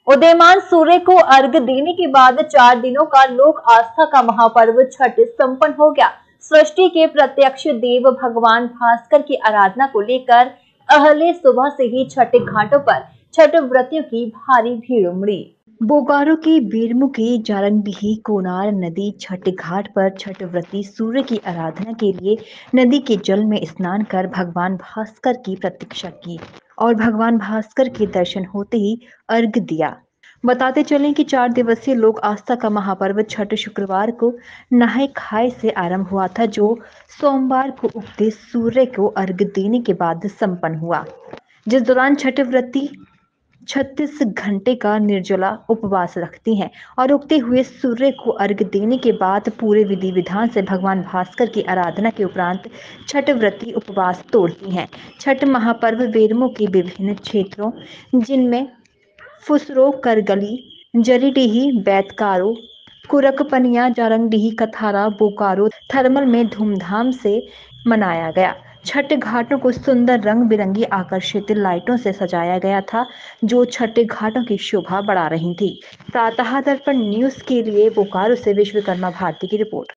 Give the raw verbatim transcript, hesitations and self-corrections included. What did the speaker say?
उदीयमान सूर्य को अर्घ्य देने के बाद चार दिनों का लोक आस्था का महापर्व छठ संपन्न हो गया। सृष्टि के प्रत्यक्ष देव भगवान भास्कर की आराधना को लेकर अहले सुबह से ही छठ घाटों पर छठ व्रतियों की भारी भीड़ उमड़ी। बोकारो की बीरमुखी जारंगडीही कोनार नदी छठ घाट पर छठ व्रती सूर्य की आराधना के लिए नदी के जल में स्नान कर भगवान भास्कर की प्रतीक्षा की और भगवान भास्कर के दर्शन होते ही अर्घ्य दिया। बताते चलें कि चार दिवसीय लोक आस्था का महापर्व छठ शुक्रवार को नहाय खाए से आरंभ हुआ था, जो सोमवार को उगते सूर्य को अर्घ्य देने के बाद संपन्न हुआ, जिस दौरान छठ व्रती छत्तीस घंटे का निर्जला उपवास रखती हैं और उगते हुए सूर्य को अर्घ्य देने के बाद पूरे विधि विधान से भगवान भास्कर की आराधना के उपरांत छठ व्रती उपवास तोड़ती हैं। छठ महापर्व बेरमो के विभिन्न क्षेत्रों जिनमें फुसरो, करगली, जरीडीही, बैतकारो, कुरकपनिया, जारंगडीही, कथारा, बोकारो, थर्मल में धूमधाम से मनाया गया। छठ घाटों को सुंदर रंग बिरंगी आकर्षित लाइटों से सजाया गया था, जो छठ घाटों की शोभा बढ़ा रही थी। प्रातः दर्पण न्यूज के लिए बोकारो से विश्वकर्मा भारती की रिपोर्ट।